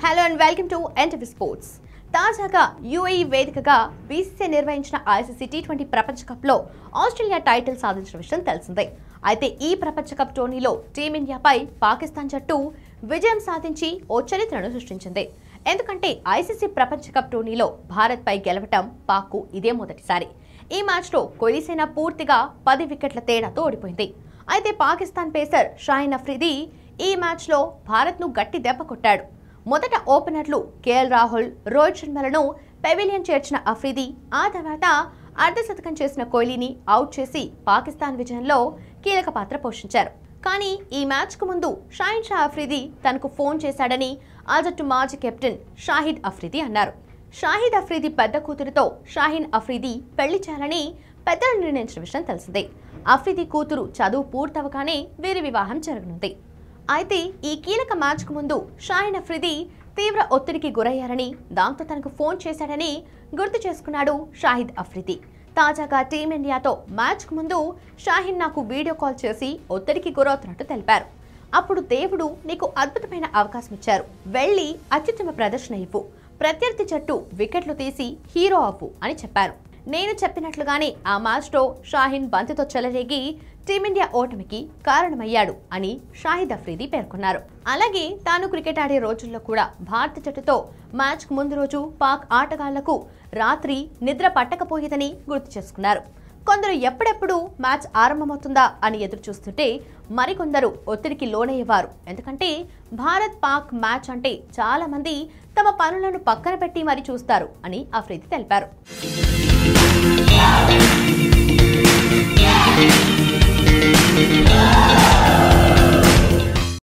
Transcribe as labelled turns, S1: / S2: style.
S1: Hello and welcome to Ntv Sports. తాజాగా UAE వేదికగా BCCI నిర్వహించిన ఐసీసీ టీ20 ప్రపంచ కప్లో ఆస్ట్రేలియా టైటిల్ సాధించిన విషయం తెలిసిందే. అయితే ఈ ప్రపంచ కప్ టోర్నీలో టీమిండియాపై పాకిస్తాన్ జట్టు విజయం సాధించి ఓ చరిత్రను సృష్టించింది. ఎందుకంటే ఐసీసీ ప్రపంచ కప్ టోర్నీలో భారత్పై గెలవటం పాక్కు ఇదే మొదటిసారి. ఈ మ్యాచ్లో కోహ్లీసేన పూర్తిగా 10 వికెట్ల తేడాతో ఓడిపోయింది. అయితే పాకిస్తాన్ పేసర్ షాహిన్ అఫ్రిది ఈ మ్యాచ్లో భారత్ను గట్టి దెబ్బ కొట్టాడు. మొదట ఓపెనర్లు కేఎల్ రాహుల్, రోహిత్ శర్మలను పెవిలియన్ చేర్చిన అఫ్రిది ఆ తర్వాత అర్ధశతకం చేసిన కోహ్లీని అవుట్ చేసి పాకిస్తాన్ విజయంలో కీలక పాత్ర పోషించారు. కానీ ఈ మ్యాచ్కు ముందు షాహిన్ షా అఫ్రిది తనకు ఫోన్ చేశాడని ఆ జట్టు మాజీ కెప్టెన్ షాహిద్ అఫ్రిది అన్నారు. షాహిద్ అఫ్రిది పెద్ద కూతురుతో షాహిన్ అఫ్రిది పెళ్లి చేయాలని పెద్దలు నిర్ణయించిన విషయం తెలిసిందే. అఫ్రిది కూతురు చదువు పూర్తవగానే వీరి వివాహం జరగనుంది. అయితే ఈ కీలక మ్యాచ్కు ముందు షాహిన్ అఫ్రిది తీవ్ర ఒత్తిడికి గురయ్యారని, దాంతో తనకు ఫోన్ చేశాడని గుర్తు చేసుకున్నాడు షాహిద్ అఫ్రిది. తాజాగా టీమిండియాతో మ్యాచ్కు ముందు షాహిన్ నాకు వీడియో కాల్ చేసి ఒత్తిడికి గురవుతున్నట్టు తెలిపారు. అప్పుడు దేవుడు నీకు అద్భుతమైన అవకాశం ఇచ్చారు, వెళ్ళి అత్యుత్తమ ప్రదర్శన ఇవ్వు, ప్రత్యర్థి జట్టు వికెట్లు తీసి హీరో అవ్వు అని చెప్పారు. నేను చెప్పినట్లుగానే ఆ మ్యాచ్లో షాహిన్ బంతితో చెలరేగి టీమిండియా ఓటమికి కారణమయ్యాడు అని షాహిద్ అఫ్రిది పేర్కొన్నారు. అలాగే తాను క్రికెట్ ఆడే రోజుల్లో కూడా భారత జట్టుతో మ్యాచ్కు ముందు రోజు పాక్ ఆటగాళ్లకు రాత్రి నిద్ర పట్టకపోయేదని గుర్తు చేసుకున్నారు. కొందరు ఎప్పుడెప్పుడు మ్యాచ్ ఆరంభమవుతుందా అని ఎదురు చూస్తుంటే మరికొందరు ఒత్తిడికి లోనయ్యేవారు. ఎందుకంటే భారత్ పాక్ మ్యాచ్ అంటే చాలా మంది తమ పనులను పక్కన పెట్టి మరి చూస్తారు అని అఫ్రిది తెలిపారు. Yeah.